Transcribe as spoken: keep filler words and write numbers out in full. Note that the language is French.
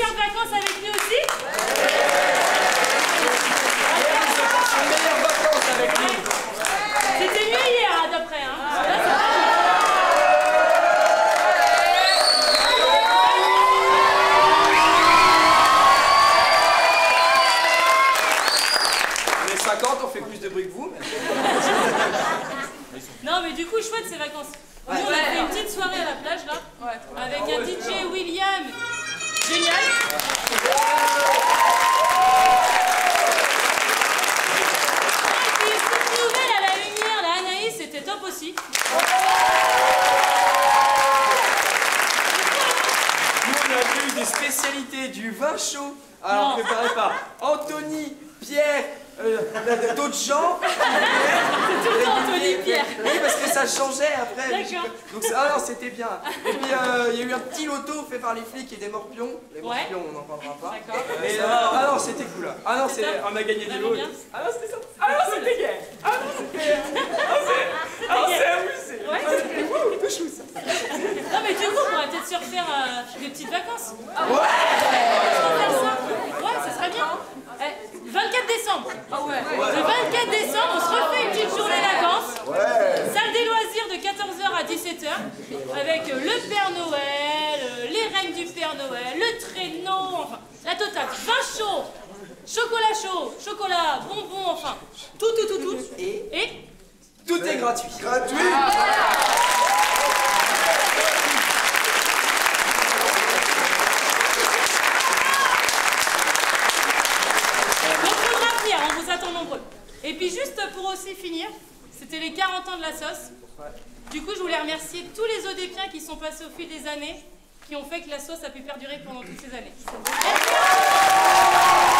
meilleures vacances avec lui aussi? Les meilleures vacances avec lui. C'était mieux hier, hein, d'après. Hein. Là, ça va. Les cinquante, on fait plus de bruit que vous. Mais... Non, mais du coup, chouette ces vacances. Nous, on a fait une petite soirée à la plage, là, avec un D J William. Génial. Et puis, petite nouvelle à la lumière, la Anaïs, c'était top aussi. Nous, on a eu des spécialités du vin chaud. Alors, préparé par Anthony, Pierre, euh, d'autres gens. C'est tout le temps Anthony, Pierre. Oui, parce que ça changeait après. D'accord. Donc, ah non, c'était bien. Et puis, euh, il y a eu un petit loto fait par les flics et des morpions. Les Ouais. morpions, on n'en parlera pas. D'accord. Mais, euh, ah non, c'était cool. Ah non, c'est, on a gagné des lots. bien. Ah non, c'était ça. Ah non, c'était gay. Ah non, c'était. Ah non, c'est amusé. Ouais. C'était wouh, tout chou ça. Non, mais du coup, on pourrait peut-être se refaire euh, des petites vacances. Ouais. On va faire ça. Ouais, ça serait bien. Eh, vingt-quatre décembre. Ah ouais. Le vingt-quatre décembre, on se refait une petite journée vacances. Ouais. Salle des loisirs de quatorze heures à dix-sept heures. Avec euh, le Père Noël, euh, les reines du Père Noël, le traîneau, enfin, la totale. Vin chaud, chocolat chaud, chocolat, bonbons, enfin, tout, tout, tout, tout. Et Et tout est gratuit. Gratuit. donc, faudra venir, on vous attend nombreux. Et puis, juste pour aussi finir, c'était les quarante ans de la sauce. Du coup, je voulais remercier tous les Odépiens qui sont passés au fil des années, qui ont fait que la sauce a pu perdurer pendant toutes ces années. Merci.